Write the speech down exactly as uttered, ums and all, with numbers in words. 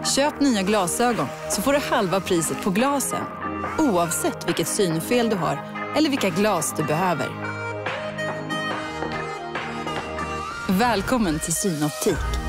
Köp nya glasögon så får du halva priset på glasen. Oavsett vilket synfel du har eller vilka glas du behöver. Välkommen till Synoptik.